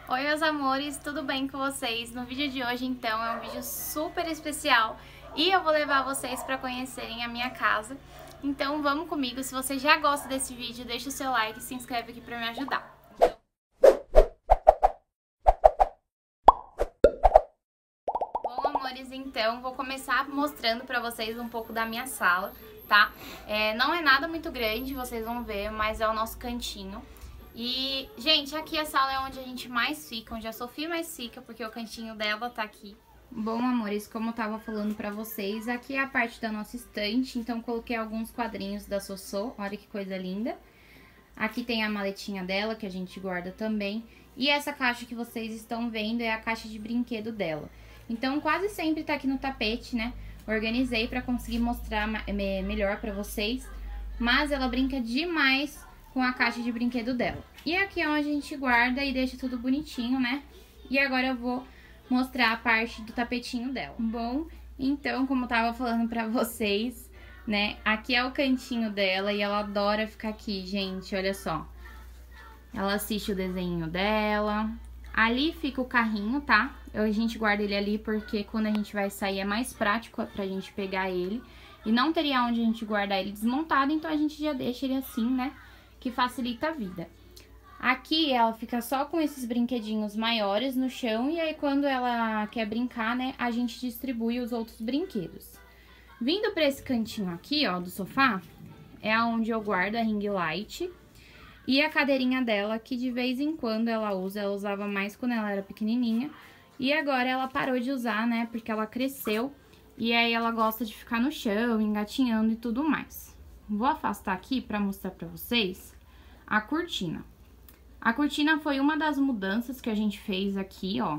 Oi, meus amores, tudo bem com vocês? No vídeo de hoje, então, é um vídeo super especial e eu vou levar vocês para conhecerem a minha casa. Então, vamos comigo. Se você já gosta desse vídeo, deixa o seu like e se inscreve aqui para me ajudar. Bom, amores, então, vou começar mostrando para vocês um pouco da minha sala, tá? Não é nada muito grande, vocês vão ver, mas é o nosso cantinho. E, gente, aqui a sala é onde a gente mais fica, onde a Sofia mais fica, porque o cantinho dela tá aqui. Bom, amores, como eu tava falando pra vocês, aqui é a parte da nossa estante, então coloquei alguns quadrinhos da Sossô, olha que coisa linda. Aqui tem a maletinha dela, que a gente guarda também. E essa caixa que vocês estão vendo é a caixa de brinquedo dela. Então, quase sempre tá aqui no tapete, né? Organizei pra conseguir mostrar melhor pra vocês. Mas ela brinca demais com a caixa de brinquedo dela. E aqui é onde a gente guarda e deixa tudo bonitinho, né? E agora eu vou mostrar a parte do tapetinho dela. Bom, então, como eu tava falando pra vocês, né? Aqui é o cantinho dela e ela adora ficar aqui, gente, olha só. Ela assiste o desenho dela. Ali fica o carrinho, tá? A gente guarda ele ali porque quando a gente vai sair é mais prático pra gente pegar ele. E não teria onde a gente guardar ele desmontado, então a gente já deixa ele assim, né? Que facilita a vida. Aqui ela fica só com esses brinquedinhos maiores no chão e aí quando ela quer brincar, né, a gente distribui os outros brinquedos. Vindo para esse cantinho aqui, ó, do sofá, é onde eu guardo a ring light e a cadeirinha dela, que de vez em quando ela usa, ela usava mais quando ela era pequenininha e agora ela parou de usar, né, porque ela cresceu e aí ela gosta de ficar no chão, engatinhando e tudo mais. Vou afastar aqui para mostrar para vocês a cortina. A cortina foi uma das mudanças que a gente fez aqui, ó.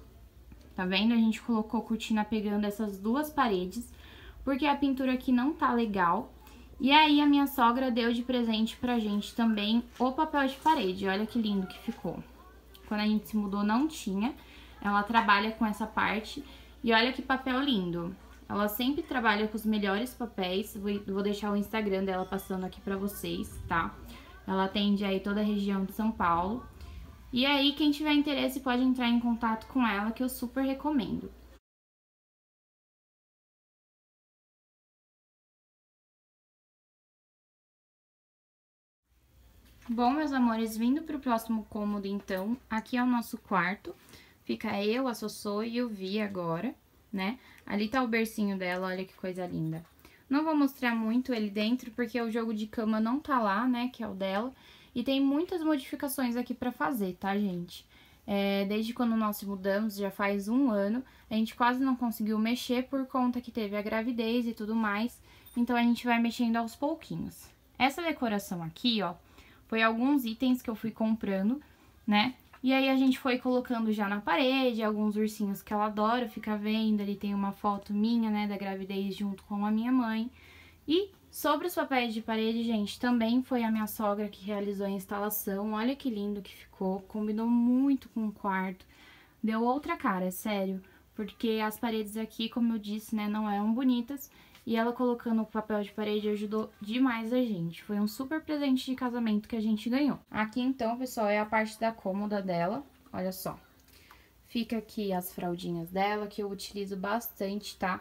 Tá vendo? A gente colocou cortina pegando essas duas paredes, porque a pintura aqui não tá legal. E aí a minha sogra deu de presente pra gente também o papel de parede. Olha que lindo que ficou. Quando a gente se mudou não tinha. Ela trabalha com essa parte e olha que papel lindo. Ela sempre trabalha com os melhores papéis, vou deixar o Instagram dela passando aqui pra vocês, tá? Ela atende aí toda a região de São Paulo. E aí, quem tiver interesse pode entrar em contato com ela, que eu super recomendo. Bom, meus amores, vindo pro próximo cômodo, então, aqui é o nosso quarto. Fica eu, a Sossô e o Vi agora, né? Ali tá o bercinho dela, olha que coisa linda. Não vou mostrar muito ele dentro, porque o jogo de cama não tá lá, né, que é o dela. E tem muitas modificações aqui pra fazer, tá, gente? Desde quando nós se mudamos, já faz 1 ano, a gente quase não conseguiu mexer por conta que teve a gravidez e tudo mais. Então, a gente vai mexendo aos pouquinhos. Essa decoração aqui, ó, foi alguns itens que eu fui comprando, né? E aí a gente foi colocando já na parede, alguns ursinhos que ela adora ficar vendo. Ali tem uma foto minha, né, da gravidez junto com a minha mãe. E sobre os papéis de parede, gente, também foi a minha sogra que realizou a instalação. Olha que lindo que ficou, combinou muito com o quarto. Deu outra cara, sério, porque as paredes aqui, como eu disse, né, não eram bonitas. E ela colocando o papel de parede ajudou demais a gente. Foi um super presente de casamento que a gente ganhou. Aqui, então, pessoal, é a parte da cômoda dela. Olha só. Fica aqui as fraldinhas dela, que eu utilizo bastante, tá?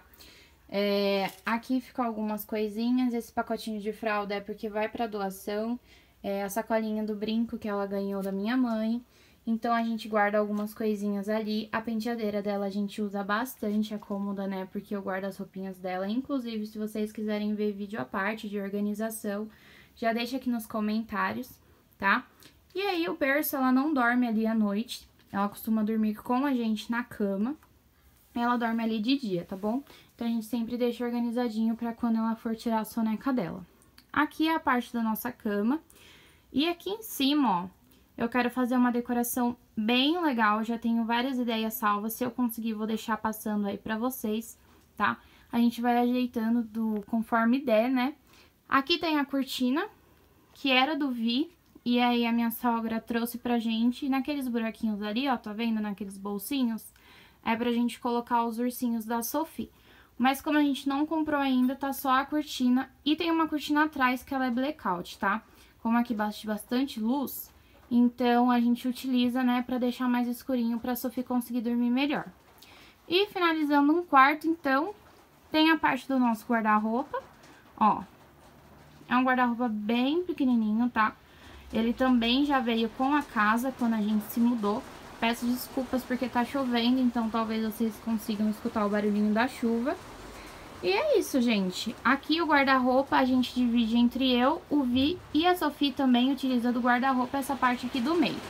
Aqui ficam algumas coisinhas. Esse pacotinho de fralda é porque vai pra doação. A sacolinha do brinco que ela ganhou da minha mãe. Então, a gente guarda algumas coisinhas ali. A penteadeira dela a gente usa bastante, a cômoda, né? Porque eu guardo as roupinhas dela. Inclusive, se vocês quiserem ver vídeo à parte de organização, já deixa aqui nos comentários, tá? E aí, o berço, ela não dorme ali à noite. Ela costuma dormir com a gente na cama. Ela dorme ali de dia, tá bom? Então, a gente sempre deixa organizadinho pra quando ela for tirar a soneca dela. Aqui é a parte da nossa cama. E aqui em cima, ó, eu quero fazer uma decoração bem legal, já tenho várias ideias salvas, se eu conseguir vou deixar passando aí pra vocês, tá? A gente vai ajeitando conforme der, né? Aqui tem a cortina, que era do Vi, e aí a minha sogra trouxe pra gente, naqueles buraquinhos ali, ó, tá vendo? Naqueles bolsinhos, é pra gente colocar os ursinhos da Sophie. Mas como a gente não comprou ainda, tá só a cortina, e tem uma cortina atrás que ela é blackout, tá? Como aqui bate bastante luz, Então, a gente utiliza, né, pra deixar mais escurinho pra Sofia conseguir dormir melhor. E finalizando um quarto, então, tem a parte do nosso guarda-roupa, ó. É um guarda-roupa bem pequenininho, tá? Ele também já veio com a casa quando a gente se mudou. Peço desculpas porque tá chovendo, então talvez vocês consigam escutar o barulhinho da chuva. E é isso, gente. Aqui o guarda-roupa a gente divide entre eu, o Vi e a Sofia também utiliza do guarda-roupa essa parte aqui do meio.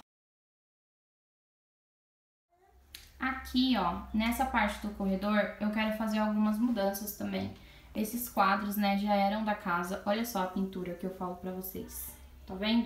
Aqui, ó, nessa parte do corredor, eu quero fazer algumas mudanças também. Esses quadros, né, já eram da casa. Olha só a pintura que eu falo pra vocês. Tá vendo?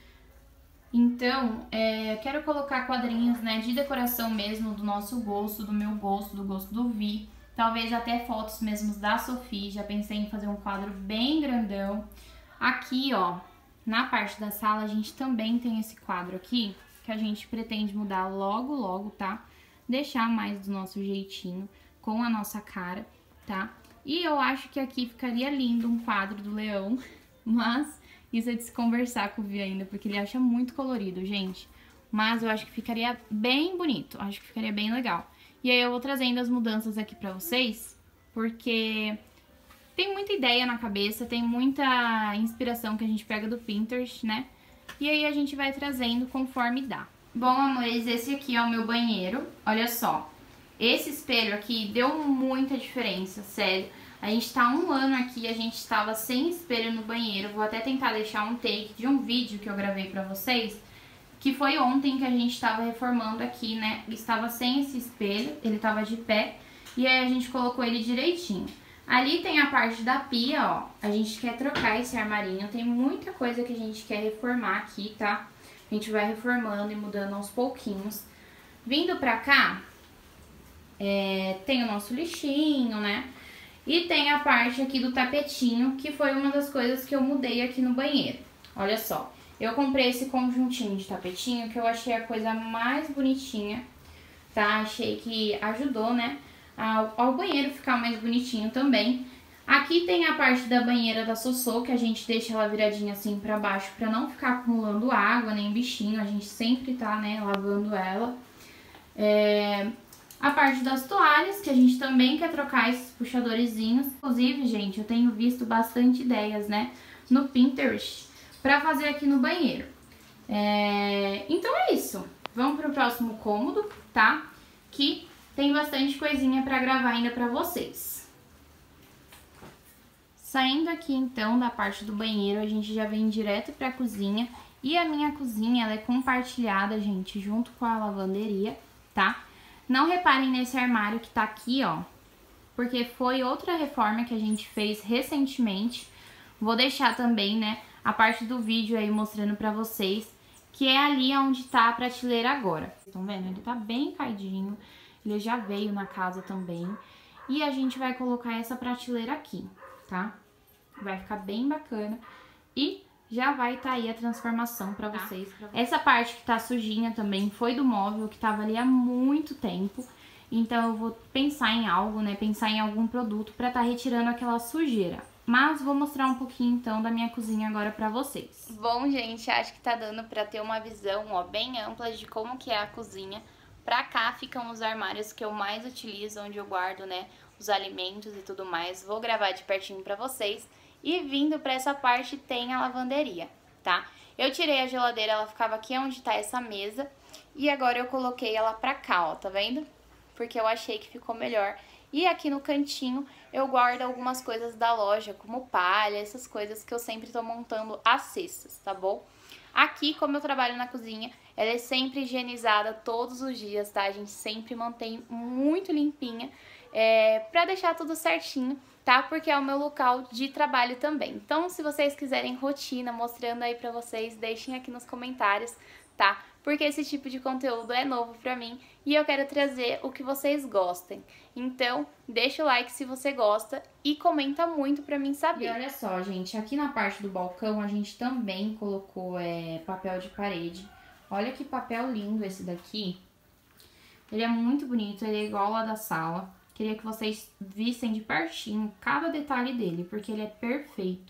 Então, quero colocar quadrinhos, né, de decoração mesmo do nosso gosto, do meu gosto, do gosto do Vi. Talvez até fotos mesmo da Sofia. Já pensei em fazer um quadro bem grandão. Aqui, ó, na parte da sala, a gente também tem esse quadro aqui, que a gente pretende mudar logo, logo, tá? Deixar mais do nosso jeitinho, com a nossa cara, tá? E eu acho que aqui ficaria lindo um quadro do leão, mas isso é de se conversar com o Vi ainda, porque ele acha muito colorido, gente. Mas eu acho que ficaria bem bonito, acho que ficaria bem legal. E aí eu vou trazendo as mudanças aqui pra vocês, porque tem muita ideia na cabeça, tem muita inspiração que a gente pega do Pinterest, né? E aí a gente vai trazendo conforme dá. Bom, amores, esse aqui é o meu banheiro, olha só. Esse espelho aqui deu muita diferença, sério. A gente tá há um ano aqui, a gente estava sem espelho no banheiro. Vou até tentar deixar um take de um vídeo que eu gravei pra vocês, que foi ontem que a gente estava reformando aqui, né? Estava sem esse espelho, ele tava de pé, e aí a gente colocou ele direitinho. Ali tem a parte da pia, ó, a gente quer trocar esse armarinho, tem muita coisa que a gente quer reformar aqui, tá? A gente vai reformando e mudando aos pouquinhos. Vindo pra cá, tem o nosso lixinho, né? E tem a parte aqui do tapetinho, que foi uma das coisas que eu mudei aqui no banheiro. Olha só. Eu comprei esse conjuntinho de tapetinho que eu achei a coisa mais bonitinha, tá? Achei que ajudou, né, ao banheiro ficar mais bonitinho também. Aqui tem a parte da banheira da Sossô, que a gente deixa ela viradinha assim pra baixo pra não ficar acumulando água, nem bichinho. A gente sempre tá, né, lavando ela. A parte das toalhas, que a gente também quer trocar esses puxadorzinhos. Inclusive, gente, eu tenho visto bastante ideias, né, no Pinterest pra fazer aqui no banheiro. Então é isso. Vamos pro próximo cômodo, tá? Que tem bastante coisinha pra gravar ainda pra vocês. Saindo aqui, então, da parte do banheiro, a gente já vem direto pra cozinha. E a minha cozinha, ela é compartilhada, gente, junto com a lavanderia, tá? Não reparem nesse armário que tá aqui, ó, porque foi outra reforma que a gente fez recentemente. Vou deixar também, né, a parte do vídeo aí mostrando pra vocês, que é ali onde tá a prateleira agora. Estão vendo? Ele tá bem caidinho, ele já veio na casa também. E a gente vai colocar essa prateleira aqui, tá? Vai ficar bem bacana e já vai tá aí a transformação pra vocês. Essa parte que tá sujinha também foi do móvel, que tava ali há muito tempo. Então eu vou pensar em algo, né, pensar em algum produto pra tá retirando aquela sujeira. Mas vou mostrar um pouquinho, então, da minha cozinha agora pra vocês. Bom, gente, acho que tá dando pra ter uma visão, ó, bem ampla de como que é a cozinha. Pra cá ficam os armários que eu mais utilizo, onde eu guardo, né, os alimentos e tudo mais. Vou gravar de pertinho pra vocês. E vindo pra essa parte tem a lavanderia, tá? Eu tirei a geladeira, ela ficava aqui onde tá essa mesa. E agora eu coloquei ela pra cá, ó, tá vendo? Porque eu achei que ficou melhor. E aqui no cantinho eu guardo algumas coisas da loja, como palha, essas coisas que eu sempre tô montando as cestas, tá bom? Aqui, como eu trabalho na cozinha, ela é sempre higienizada todos os dias, tá? A gente sempre mantém muito limpinha, pra deixar tudo certinho, tá? Porque é o meu local de trabalho também. Então, se vocês quiserem rotina mostrando aí pra vocês, deixem aqui nos comentários, tá? Porque esse tipo de conteúdo é novo pra mim e eu quero trazer o que vocês gostem. Então, deixa o like se você gosta e comenta muito pra mim saber. E olha só, gente, aqui na parte do balcão a gente também colocou papel de parede. Olha que papel lindo esse daqui. Ele é muito bonito, ele é igual ao da sala. Queria que vocês vissem de pertinho cada detalhe dele, porque ele é perfeito.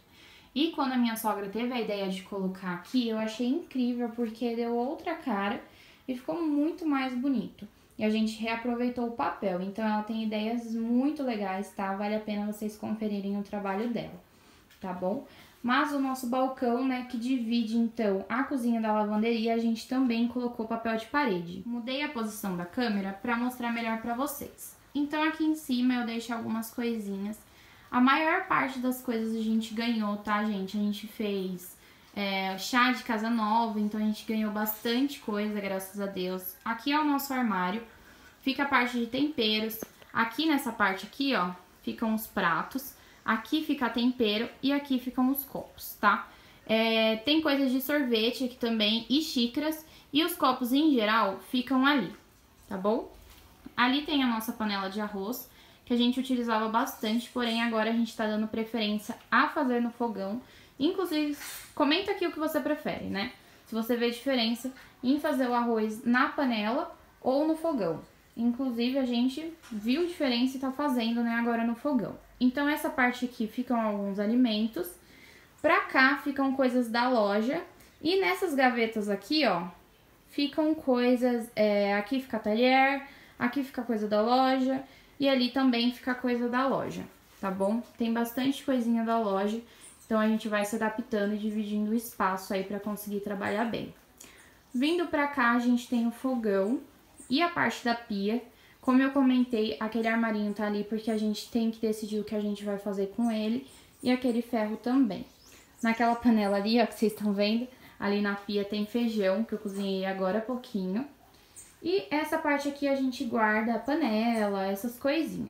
E quando a minha sogra teve a ideia de colocar aqui, eu achei incrível porque deu outra cara e ficou muito mais bonito. E a gente reaproveitou o papel, então ela tem ideias muito legais, tá? Vale a pena vocês conferirem o trabalho dela, tá bom? Mas o nosso balcão, né, que divide então a cozinha da lavanderia, a gente também colocou papel de parede. Mudei a posição da câmera para mostrar melhor para vocês. Então aqui em cima eu deixo algumas coisinhas. A maior parte das coisas a gente ganhou, tá, gente? A gente fez chá de casa nova, então a gente ganhou bastante coisa, graças a Deus. Aqui é o nosso armário, fica a parte de temperos. Aqui nessa parte aqui, ó, ficam os pratos. Aqui fica tempero e aqui ficam os copos, tá? Tem coisas de sorvete aqui também e xícaras. E os copos em geral ficam ali, tá bom? Ali tem a nossa panela de arroz, que a gente utilizava bastante, porém agora a gente tá dando preferência a fazer no fogão. Inclusive, comenta aqui o que você prefere, né? Se você vê diferença em fazer o arroz na panela ou no fogão. Inclusive, a gente viu diferença e tá fazendo, né, agora no fogão. Então, essa parte aqui ficam alguns alimentos. Pra cá ficam coisas da loja. E nessas gavetas aqui, ó, ficam coisas... aqui fica talher, aqui fica coisa da loja e ali também fica coisa da loja, tá bom? Tem bastante coisinha da loja, então a gente vai se adaptando e dividindo o espaço aí pra conseguir trabalhar bem. Vindo pra cá, a gente tem o fogão e a parte da pia. Como eu comentei, aquele armarinho tá ali porque a gente tem que decidir o que a gente vai fazer com ele. E aquele ferro também. Naquela panela ali, ó, que vocês estão vendo, ali na pia tem feijão, que eu cozinhei agora há pouquinho. E essa parte aqui a gente guarda a panela, essas coisinhas.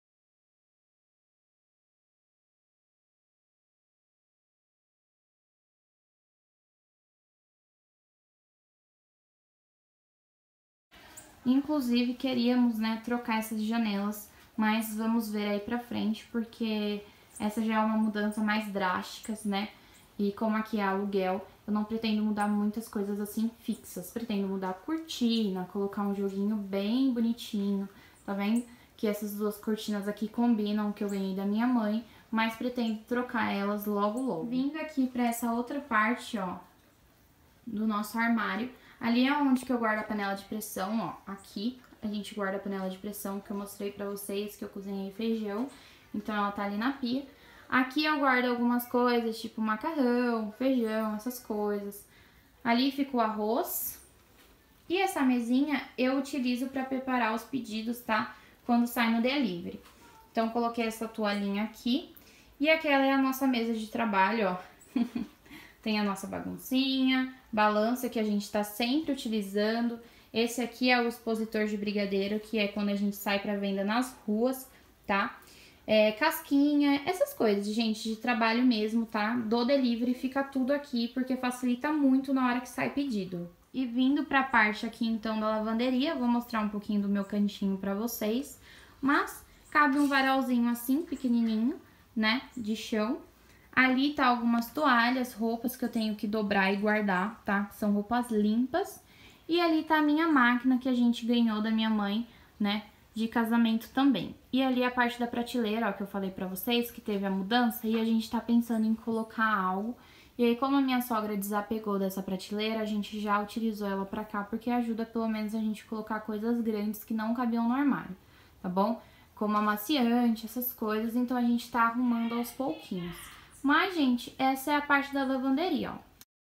Inclusive, queríamos, né, trocar essas janelas, mas vamos ver aí pra frente, porque essa já é uma mudança mais drástica, né? E como aqui é aluguel, eu não pretendo mudar muitas coisas assim fixas. Pretendo mudar a cortina, colocar um joguinho bem bonitinho, tá vendo? Que essas duas cortinas aqui combinam, que eu ganhei da minha mãe, mas pretendo trocar elas logo logo. Vindo aqui pra essa outra parte, ó, do nosso armário. Ali é onde que eu guardo a panela de pressão, ó. Aqui a gente guarda a panela de pressão que eu mostrei pra vocês, que eu cozinhei feijão. Então ela tá ali na pia. Aqui eu guardo algumas coisas, tipo macarrão, feijão, essas coisas. Ali fica o arroz. E essa mesinha eu utilizo pra preparar os pedidos, tá? Quando sai no delivery. Então coloquei essa toalhinha aqui. E aquela é a nossa mesa de trabalho, ó. Tem a nossa baguncinha, balança que a gente tá sempre utilizando. Esse aqui é o expositor de brigadeiro, que é quando a gente sai pra venda nas ruas, tá? Casquinha, essas coisas, gente, de trabalho mesmo, tá? Do delivery fica tudo aqui, porque facilita muito na hora que sai pedido. E vindo pra parte aqui, então, da lavanderia, vou mostrar um pouquinho do meu cantinho pra vocês. Mas cabe um varalzinho assim, pequenininho, né, de chão. Ali tá algumas toalhas, roupas que eu tenho que dobrar e guardar, tá? São roupas limpas. E ali tá a minha máquina que a gente ganhou da minha mãe, né, de casamento também. E ali a parte da prateleira, ó, que eu falei pra vocês, que teve a mudança, e a gente tá pensando em colocar algo. E aí, como a minha sogra desapegou dessa prateleira, a gente já utilizou ela pra cá, porque ajuda pelo menos a gente colocar coisas grandes que não cabiam no armário, tá bom? Como amaciante, essas coisas, então a gente tá arrumando aos pouquinhos. Mas, gente, essa é a parte da lavanderia, ó.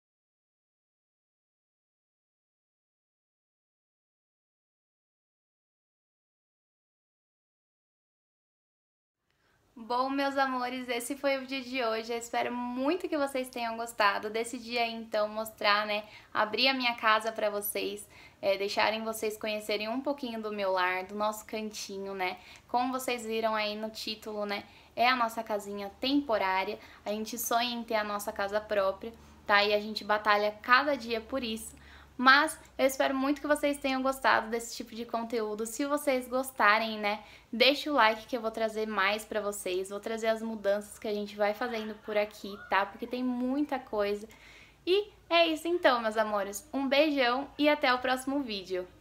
Bom, meus amores, esse foi o vídeo de hoje. Eu espero muito que vocês tenham gostado. Decidi aí, então, mostrar, né, abrir a minha casa pra vocês, deixarem vocês conhecerem um pouquinho do meu lar, do nosso cantinho, né. Como vocês viram aí no título, né, é a nossa casinha temporária. A gente sonha em ter a nossa casa própria, tá? E a gente batalha cada dia por isso. Mas eu espero muito que vocês tenham gostado desse tipo de conteúdo. Se vocês gostarem, né, deixa o like que eu vou trazer mais pra vocês. Vou trazer as mudanças que a gente vai fazendo por aqui, tá? Porque tem muita coisa. E é isso então, meus amores. Um beijão e até o próximo vídeo.